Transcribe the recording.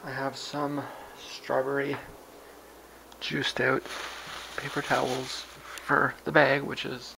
I have some strawberry juiced out paper towels for the bag, which is